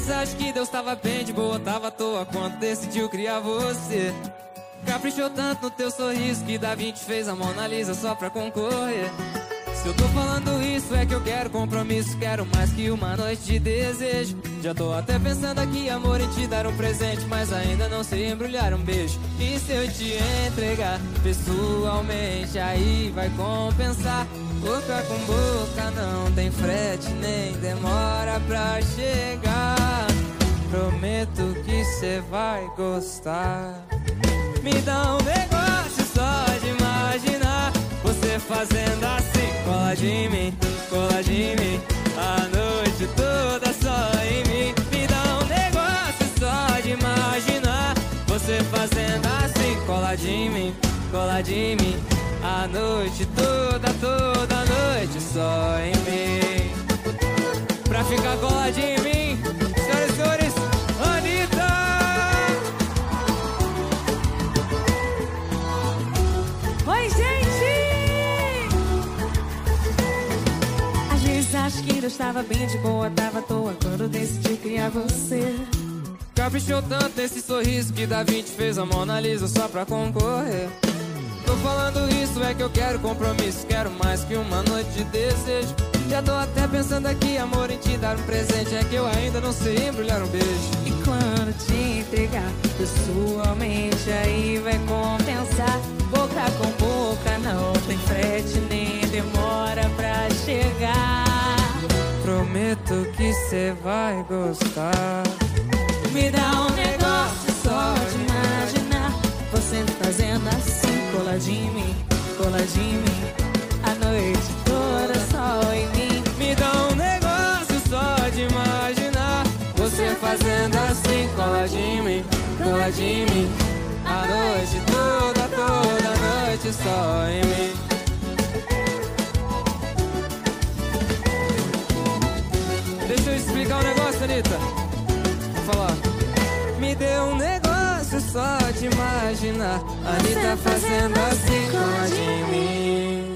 Anitta, acho que Deus tava bem de boa, tava à toa quando decidiu criar você. Caprichou tanto no teu sorriso que Da Vinci fez a Mona Lisa só pra concorrer. Se eu tô falando isso é que eu quero compromisso, quero mais que uma noite de desejo. Já tô até pensando aqui, amor, em te dar um presente, mas ainda não sei embrulhar um beijo. E se eu te entregar pessoalmente, aí vai compensar. Boca com boca não tem frete, nem demora pra chegar. Prometo que cê vai gostar. Me dá um negócio só de imaginar você fazendo assim. Cola de mim, a noite toda só em mim. Me dá um negócio só de imaginar você fazendo assim. Cola de mim, a noite toda noite só em mim. Pra ficar coladinho em mim, senhoras e senhores, Anitta! Oi, gente! Às vezes acho que Deus tava bem de boa, tava à toa quando decidi criar você. Caprichou tanto nesse sorriso que Da Vinci fez a Mona Lisa só pra concorrer. Tô falando isso é que eu quero compromisso, quero mais que uma noite de desejo. Já tô até pensando aqui, amor, em te dar um presente, é que eu ainda não sei embrulhar um beijo. E quando te entregar pessoalmente, aí vai compensar. Boca com boca não tem frete, nem demora pra chegar. Prometo que cê vai gostar. Me dá um negócio só de imaginar você fazendo assim. Cola de mim, a noite toda só em mim. Me dá um negócio só de imaginar você fazendo assim. Cola de mim, a noite toda noite só em mim. Deixa eu explicar um negócio, Anitta. Vou falar. Me deu um negócio só de imaginar Anitta fazendo assim com a de mim.